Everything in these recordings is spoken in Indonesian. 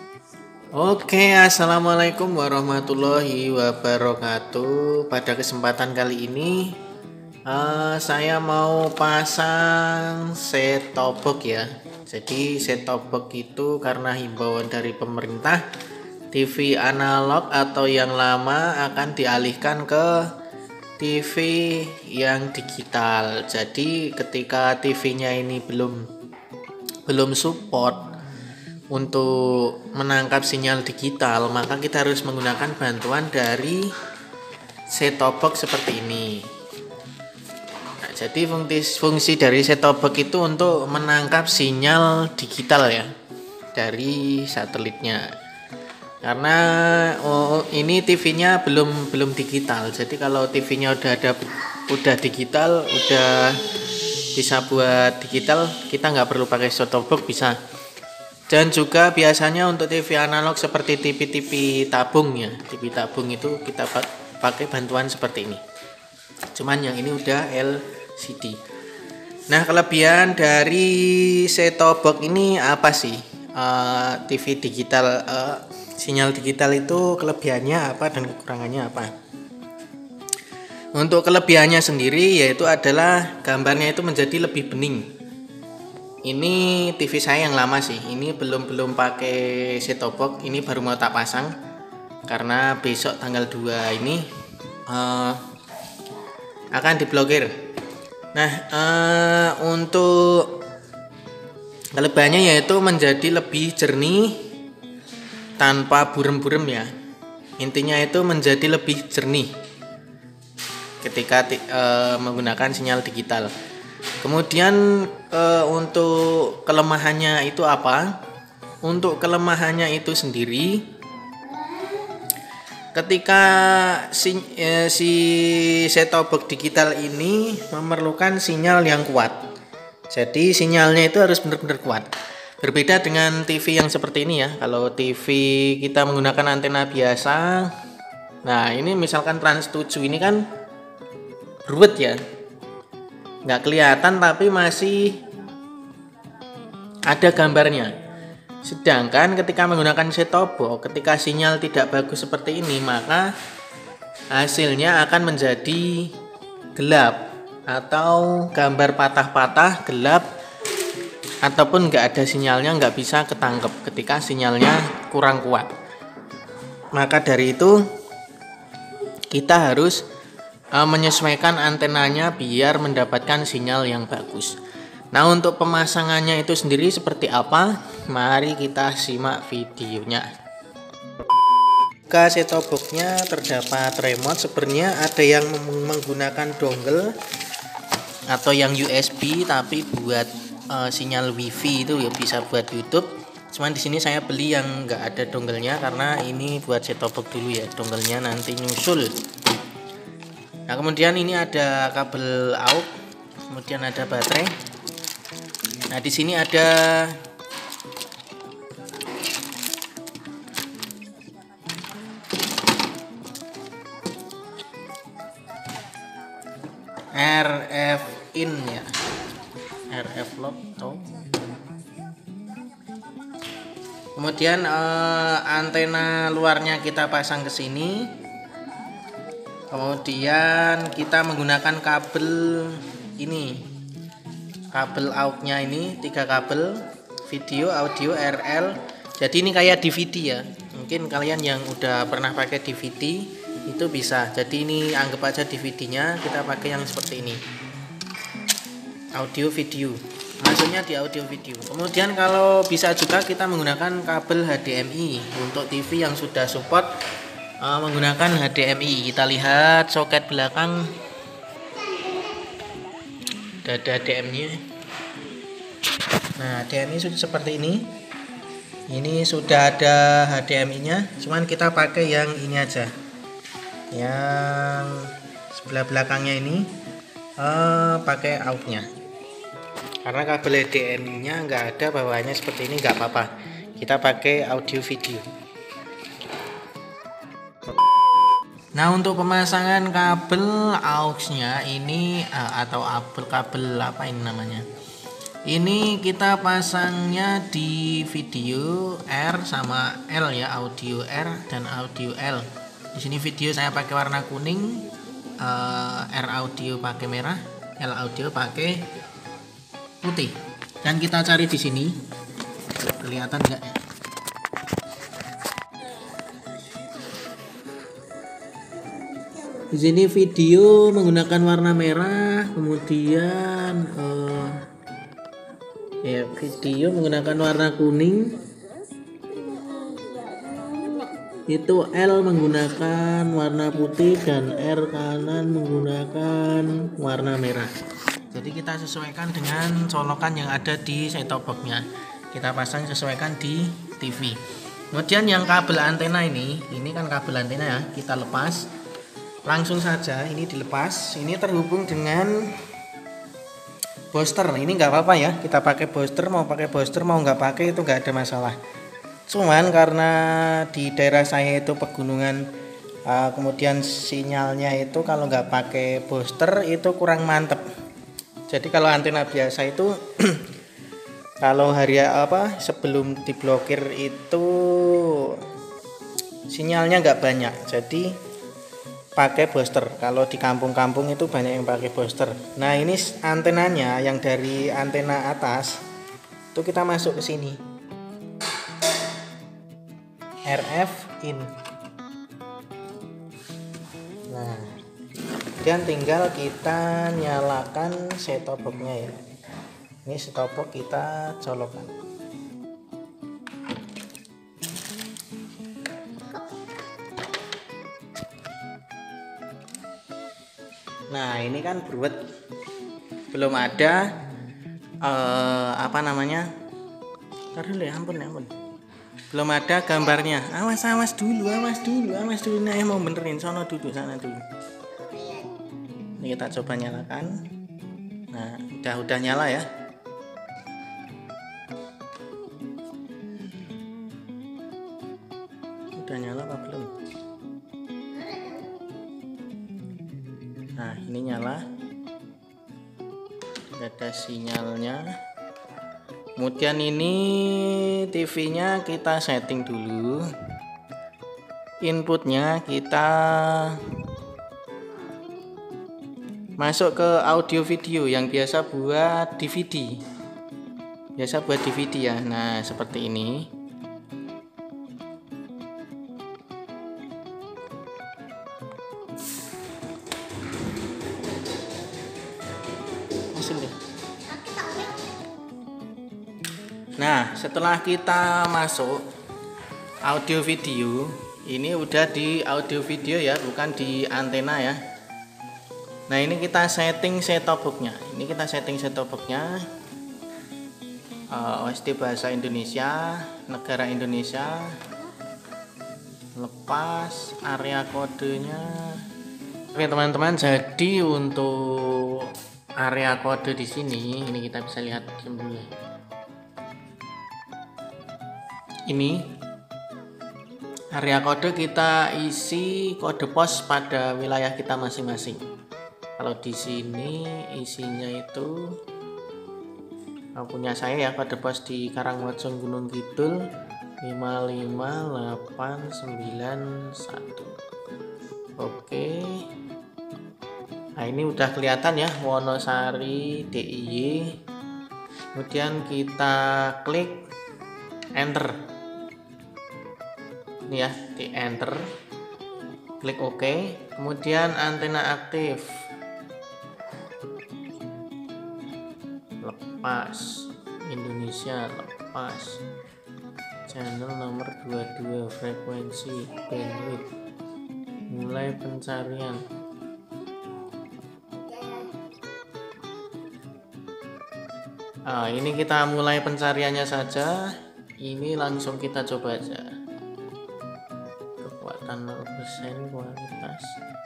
Oke, assalamualaikum warahmatullahi wabarakatuh. Pada kesempatan kali ini, saya mau pasang set top box ya. Jadi set top box itu karena himbauan dari pemerintah, TV analog atau yang lama akan dialihkan ke TV yang digital. Jadi ketika TV-nya ini belum support untuk menangkap sinyal digital, maka kita harus menggunakan bantuan dari set-top box seperti ini. Nah, jadi fungsi dari set-top box itu untuk menangkap sinyal digital ya dari satelitnya. Karena ini TV-nya belum digital. Jadi kalau TV-nya udah digital, udah bisa buat digital, kita nggak perlu pakai set-top box, bisa. Dan juga biasanya untuk TV analog seperti TV tabung ya, TV tabung itu kita pakai bantuan seperti ini. Cuman yang ini udah LCD. Nah, kelebihan dari set-top box ini apa sih? TV digital, sinyal digital itu kelebihannya apa dan kekurangannya apa? Untuk kelebihannya sendiri yaitu adalah gambarnya itu menjadi lebih bening. Ini TV saya yang lama sih. Ini belum pakai set-top box. Ini baru mau tak pasang karena besok tanggal 2 ini akan diblokir. Nah, untuk kelebihannya yaitu menjadi lebih jernih tanpa burem-burem ya. Intinya itu menjadi lebih jernih ketika menggunakan sinyal digital. Kemudian untuk kelemahannya itu apa? Untuk kelemahannya itu sendiri, ketika si set-top box digital ini memerlukan sinyal yang kuat. Jadi sinyalnya itu harus benar-benar kuat. Berbeda dengan TV yang seperti ini ya. Kalau TV kita menggunakan antena biasa, nah ini misalkan Trans 7 ini kan ruwet ya, nggak kelihatan tapi masih ada gambarnya. Sedangkan ketika menggunakan set-top box, ketika sinyal tidak bagus seperti ini, maka hasilnya akan menjadi gelap atau gambar patah-patah, gelap, ataupun nggak ada sinyalnya, nggak bisa ketangkep ketika sinyalnya kurang kuat. Maka dari itu kita harus menyesuaikan antenanya biar mendapatkan sinyal yang bagus. Nah, untuk pemasangannya itu sendiri seperti apa? Mari kita simak videonya. Jika set-top box-nya terdapat remote, sebenarnya ada yang menggunakan dongle atau yang USB, tapi buat sinyal WiFi itu ya bisa buat YouTube. Cuman di sini saya beli yang nggak ada dongle-nya karena ini buat set-top box dulu ya, dongle-nya nanti nyusul. Nah, kemudian ini ada kabel aux, kemudian ada baterai. Nah, di sini ada RF in ya, RF lock atau. Kemudian antena luarnya kita pasang ke sini. Kemudian kita menggunakan kabel ini, kabel aux-nya ini 3 kabel, video, audio, RL. Jadi ini kayak DVD ya. Mungkin kalian yang udah pernah pakai DVD itu bisa. Jadi ini anggap aja DVD-nya, kita pakai yang seperti ini. Audio video. Masuknya di audio video. Kemudian kalau bisa juga kita menggunakan kabel HDMI untuk TV yang sudah support menggunakan HDMI. Kita lihat soket belakang, ada HDMI-nya. Nah, HDMI sudah seperti ini. Ini sudah ada HDMI-nya, cuman kita pakai yang ini aja. Yang sebelah belakangnya ini pakai aux-nya. Karena kabel HDMI-nya nggak ada bawahnya seperti ini, nggak apa-apa. Kita pakai audio video. Nah, untuk pemasangan kabel aux-nya ini atau kabel apa ini namanya? Ini kita pasangnya di video R sama L ya, audio R dan audio L. Di sini video saya pakai warna kuning, R audio pakai merah, L audio pakai putih. Dan kita cari di sini, kelihatan enggak ya? Di sini video menggunakan warna merah, kemudian ya video menggunakan warna kuning, itu L menggunakan warna putih dan R kanan menggunakan warna merah. Jadi kita sesuaikan dengan colokan yang ada di set-top box-nya. Kita pasang sesuaikan di TV. Kemudian yang kabel antena ini kan kabel antena ya, kita lepas. Langsung saja ini dilepas. Ini terhubung dengan booster. Ini nggak apa-apa ya, kita pakai booster, mau nggak pakai itu nggak ada masalah. Cuman karena di daerah saya itu pegunungan, kemudian sinyalnya itu kalau nggak pakai booster itu kurang mantep. Jadi kalau antena biasa itu kalau sebelum diblokir itu sinyalnya nggak banyak. Jadi pakai booster. Kalau di kampung-kampung itu banyak yang pakai booster. Nah, ini antenanya yang dari antena atas itu kita masuk ke sini. RF in. Nah, dan tinggal kita nyalakan set-top box-nya ya. Ini set-top box kita colokan. Nah, ini kan beruat, belum ada ampun, belum ada gambarnya. Awas dulu. Nah, mau benerin, sana dulu. Ini kita coba nyalakan. Nah, udah nyala ya. Udah nyala apa belum? Nah, ini nyala, ada sinyalnya. Kemudian ini TV-nya kita setting dulu. Inputnya kita masuk ke audio video yang biasa buat DVD. Ya. Nah, seperti ini. Nah, setelah kita masuk audio video, ini udah di audio video ya, bukan di antena ya. Nah, ini kita setting set-top box-nya. OST bahasa Indonesia, negara Indonesia. Lepas area kodenya. Oke, teman-teman, jadi untuk area kode di sini, ini kita bisa lihat dulu. Ini area kode kita isi kode pos pada wilayah kita masing-masing. Kalau di sini isinya itu punya saya ya, kode pos di Karangmojong Gunung Kidul 55891. Oke. Nah, ini udah kelihatan ya, Wonosari DIY. Kemudian kita klik enter. Ini ya, di enter, klik OK. Kemudian antena aktif, lepas Indonesia, lepas channel nomor 22, frekuensi, bandwidth, mulai pencarian. Ini kita mulai pencariannya saja. Ini langsung kita coba aja. Kekuatan 0% kualitas.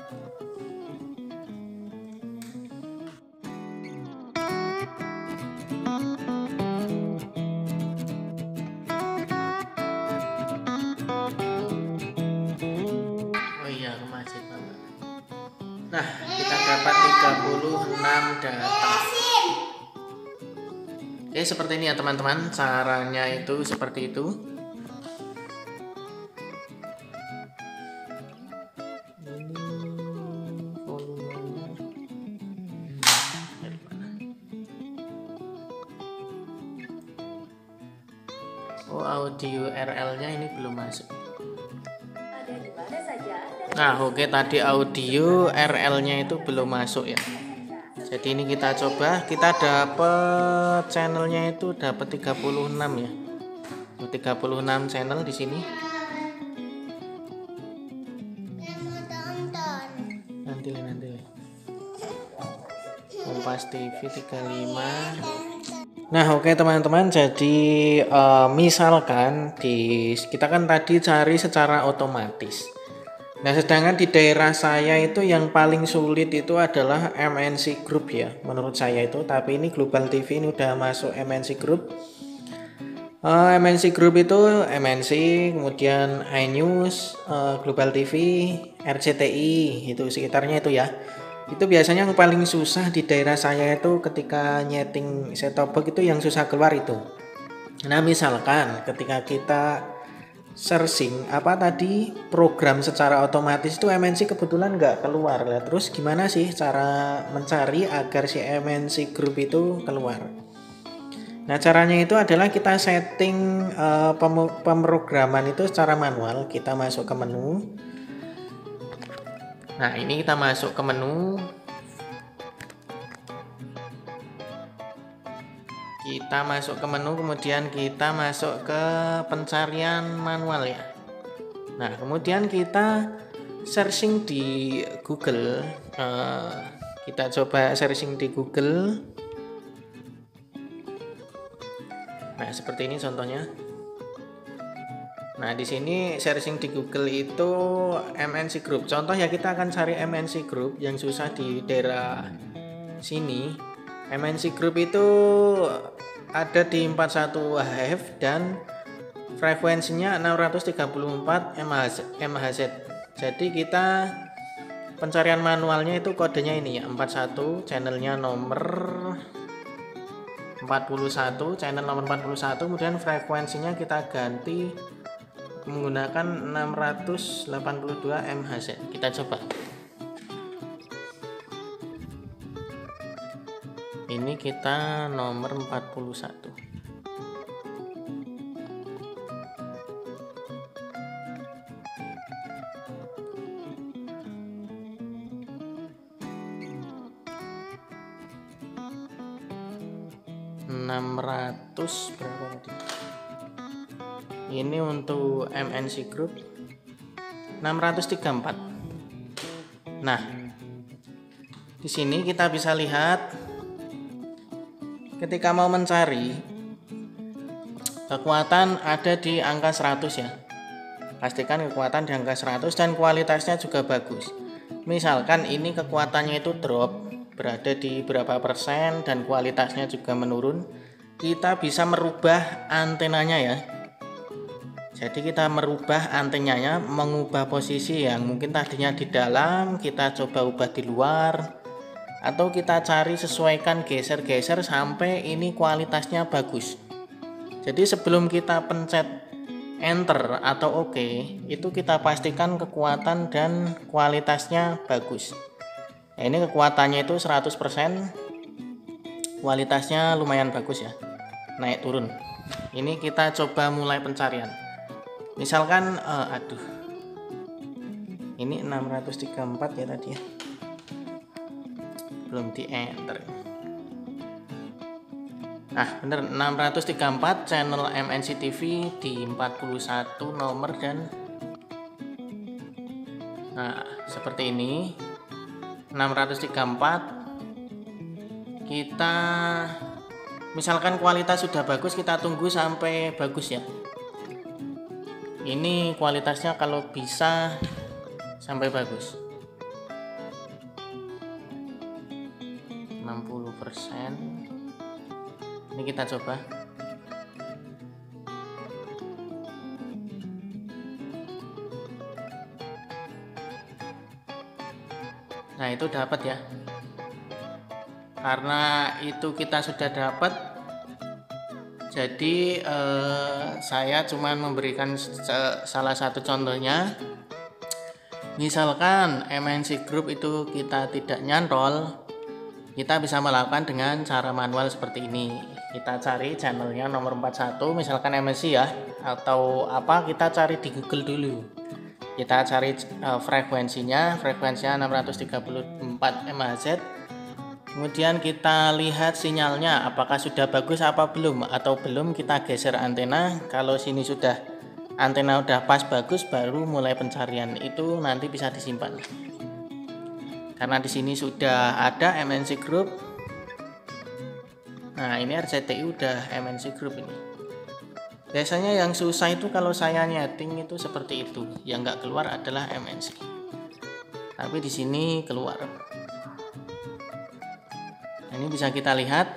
Oh iya, masih banget. Nah, kita dapat 36 data. Oke, seperti ini ya teman-teman, caranya itu seperti itu. Oh, audio RL-nya ini belum masuk. Nah, oke, tadi audio RL-nya itu belum masuk ya. Jadi ini kita coba, kita dapat channelnya itu dapat 36 ya. 36 channel di sini. Nanti. Kompas TV 35. Nah, oke teman-teman, jadi misalkan kita kan tadi cari secara otomatis. Nah, sedangkan di daerah saya itu yang paling sulit itu adalah MNC Group ya, menurut saya itu. Tapi ini Global TV ini udah masuk MNC Group. MNC Group itu MNC, kemudian iNews, Global TV, RCTI, itu sekitarnya itu ya. Itu biasanya yang paling susah di daerah saya itu ketika nyeting set-top box itu yang susah keluar itu. Nah, misalkan ketika kita searching program secara otomatis itu MNC kebetulan nggak keluar lah. Terus gimana sih cara mencari agar si MNC Group itu keluar? Nah, caranya itu adalah kita setting pemrograman itu secara manual. Kita masuk ke menu. Nah, ini kita masuk ke menu. Kita masuk ke menu, kemudian kita masuk ke pencarian manual ya. Nah, kemudian kita searching di Google. Kita coba searching di Google. Nah, seperti ini contohnya. Nah, di sini searching di Google itu MNC Group. Contoh ya, kita akan cari MNC Group yang susah di daerah sini. MNC Group itu ada di 41 HF dan frekuensinya 634 MHz. Jadi kita pencarian manualnya itu kodenya ini ya, 41, channelnya nomor 41, channel nomor 41, kemudian frekuensinya kita ganti menggunakan 682 MHz. Kita coba. Ini kita nomor 41. Berapa tadi? Ini untuk MNC Group 634. Nah, di sini kita bisa lihat ketika mau mencari kekuatan ada di angka 100 ya. Pastikan kekuatan di angka 100 dan kualitasnya juga bagus. Misalkan ini kekuatannya itu drop, berada di berapa persen dan kualitasnya juga menurun, kita bisa merubah antenanya ya. Jadi kita merubah antenanya, mengubah posisi yang mungkin tadinya di dalam, kita coba ubah di luar, atau kita cari sesuaikan geser-geser sampai ini kualitasnya bagus. Jadi sebelum kita pencet enter atau OK, itu kita pastikan kekuatan dan kualitasnya bagus. Nah, ini kekuatannya itu 100%, kualitasnya lumayan bagus ya, naik turun. Ini kita coba mulai pencarian. Misalkan ini 634 ya tadi ya, belum di enter. Nah, bener 634 channel MNC TV di 41 nomor dan nah seperti ini 634. Kita misalkan kualitas sudah bagus, kita tunggu sampai bagus ya. Ini kualitasnya kalau bisa sampai bagus 60%. Ini kita coba. Nah, itu dapat ya. Karena itu kita sudah dapat, Jadi saya cuma memberikan salah satu contohnya. Misalkan MNC Group itu kita tidak nyantol, kita bisa melakukan dengan cara manual seperti ini. Kita cari channelnya nomor 41, misalkan MNC ya, atau apa, kita cari di Google dulu. Kita cari frekuensinya 634 MHz. Kemudian kita lihat sinyalnya apakah sudah bagus apa belum, atau belum kita geser antena. Kalau sini sudah antena udah pas bagus, baru mulai pencarian. Itu nanti bisa disimpan. Karena di sini sudah ada MNC Group. Nah, ini RCTI udah MNC Group ini. Biasanya yang susah itu kalau saya nyeting itu seperti itu. Yang nggak keluar adalah MNC. Tapi di sini keluar. Nah, ini bisa kita lihat.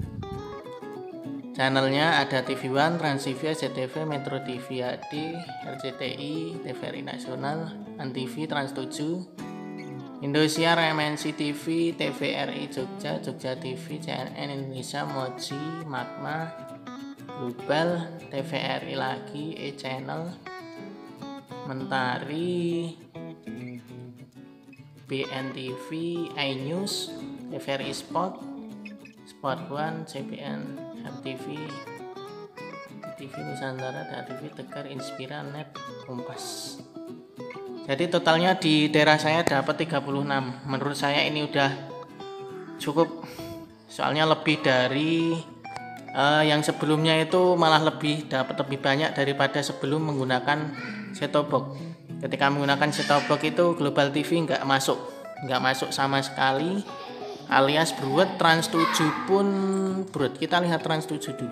Channelnya ada TV One, Trans TV, SCTV, Metro TV HD, RCTI, TVRI Nasional, Antv, Trans 7, Indosiar, MNC TV, TVRI Jogja, Jogja TV, CNN Indonesia, Moji, Magma, Global, TVRI lagi, E-Channel, Mentari, BNTV, iNews, TVRI Sport, Sport One, CBN, RTV, TV Nusantara, TV Tegar, Inspira, Net, Kompas. Jadi totalnya di daerah saya dapat 36. Menurut saya ini udah cukup. Soalnya lebih dari yang sebelumnya itu malah dapat lebih banyak daripada sebelum menggunakan set-top box. Ketika menggunakan set-top box itu Global TV nggak masuk sama sekali. Alias Broad, Trans 7 pun Broad. Kita lihat Trans 7 dulu.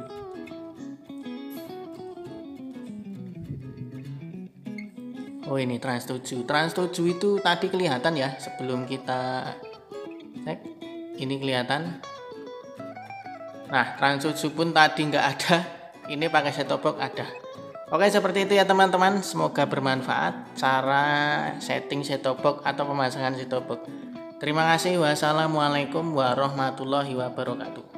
Oh, ini Trans 7. Trans 7 itu tadi kelihatan ya sebelum kita cek. Ini kelihatan. Nah, Trans 7 pun tadi nggak ada. Ini pakai set-top box ada. Oke, seperti itu ya teman-teman. Semoga bermanfaat cara setting set-top box atau pemasangan set-top box. Terima kasih. Wassalamualaikum warahmatullahi wabarakatuh.